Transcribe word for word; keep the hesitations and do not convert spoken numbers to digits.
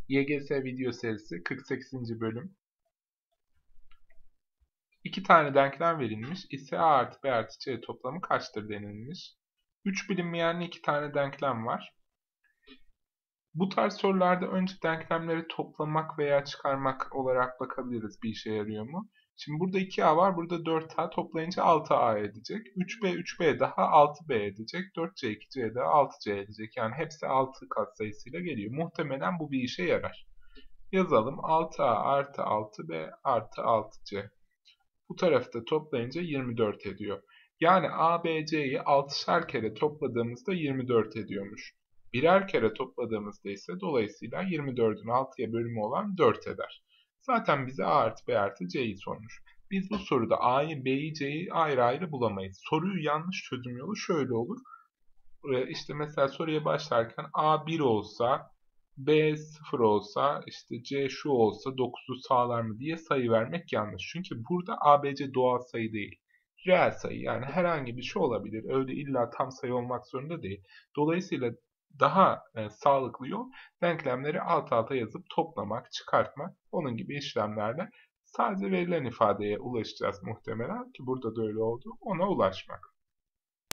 Y G S video serisi kırk sekizinci bölüm. İki tane denklem verilmiş. ise A artı B artı C toplamı kaçtır denilmiş. Üç bilinmeyenli iki tane denklem var. Bu tarz sorularda önce denklemleri toplamak veya çıkarmak olarak bakabiliriz bir işe yarıyor mu? Şimdi burada iki A var, burada dört A toplayınca altı A edecek. üç B, üç B daha altı B edecek. dört C, iki C daha altı C edecek. Yani hepsi altı katsayısıyla geliyor. Muhtemelen bu bir işe yarar. Yazalım. altı A artı altı B artı altı C. Bu tarafta toplayınca yirmi dört ediyor. Yani A, B, C'yi altışar kere topladığımızda yirmi dört ediyormuş. Birer kere topladığımızda ise dolayısıyla yirmi dördün altıya bölümü olan dört eder. Zaten bize A artı B artı C'yi sormuş. Biz bu soruda A'yı, B'yi, C'yi ayrı ayrı bulamayız. Soruyu yanlış çözüm yolu şöyle olur. İşte mesela soruya başlarken A bir olsa, B sıfır olsa, işte C şu olsa dokuzu sağlar mı diye sayı vermek yanlış. Çünkü burada A B C doğal sayı değil. Reel sayı, yani herhangi bir şey olabilir. Öyle illa tam sayı olmak zorunda değil. Dolayısıyla daha e, sağlıklı yol denklemleri alt alta yazıp toplamak, çıkartmak, onun gibi işlemlerle sadece verilen ifadeye ulaşacağız muhtemelen ki burada da öyle oldu. Ona ulaşmak.